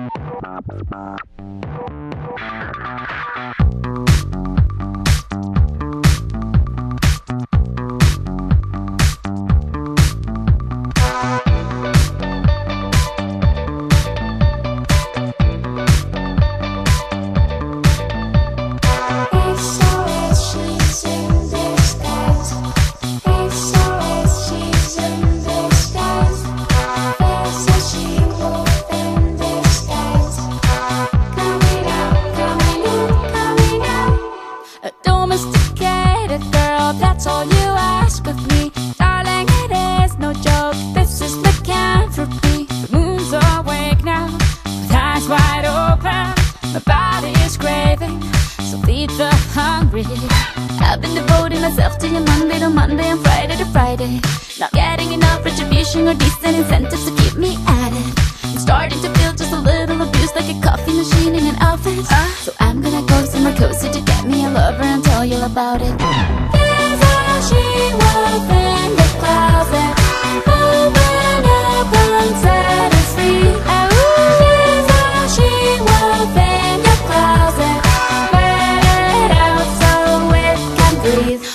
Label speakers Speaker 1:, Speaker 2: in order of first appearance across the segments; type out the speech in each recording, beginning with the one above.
Speaker 1: That's all you ask of me, darling, it is no joke. This is lycanthropy. The moon's awake now, with eyes wide open. My body is craving, so feed the hungry. I've been devoting myself to you Monday to Monday and Friday to Friday. Not getting enough retribution or decent incentives to keep me at it. I'm starting to feel just a little abused, like a coffee machine in an office. So I'm gonna go somewhere cozy to get me a lover and tell you about it. She was in the closet, open up and set us free. Here's how she was in your closet, let it out so it can breathe.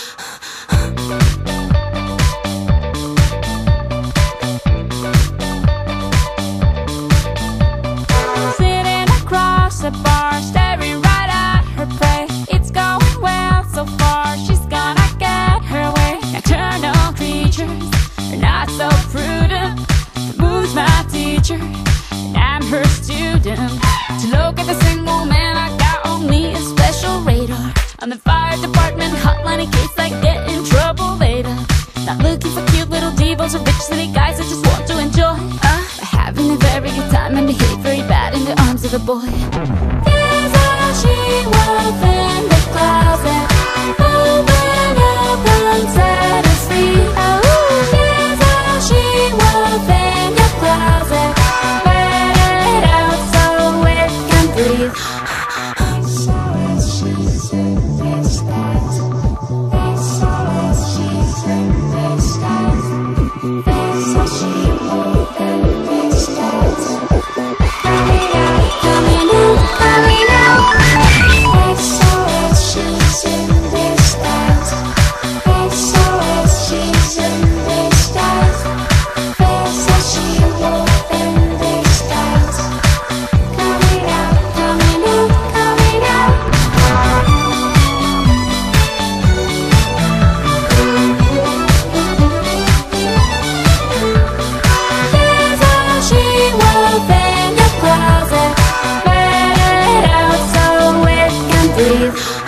Speaker 1: Sitting across the bar, staring right at her prey. It's going well so far, she's gonna get her way. Nocturnal creatures are not so prudent. The moon's my teacher, and I'm her student. To look at the single man, I got only a special radar. On the fire department hotline in case I get in trouble later. Not looking for cute little divas or rich city guys that just want to enjoy. Having a very good time and behave very bad in the arms of a boy. Here's how she was in the closet, open up and set us free. Here's how she was in your closet, let it out so it can breathe. So she's in this night. So she's in this night. So she moved in this night. Coming out, coming out, coming out. So she's in this night. So she's in this night. So she moved in this night. Coming out, coming out, coming out. Here's how she was in your closet, let it out so it can breathe.